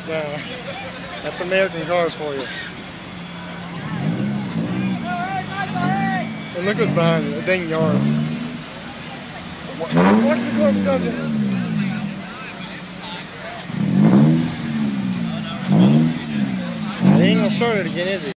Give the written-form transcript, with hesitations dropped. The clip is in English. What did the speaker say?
Yeah, that's American cars for you. And look what's behind you, the dang yards. Watch the corpse subject. He ain't gonna start it again, is he?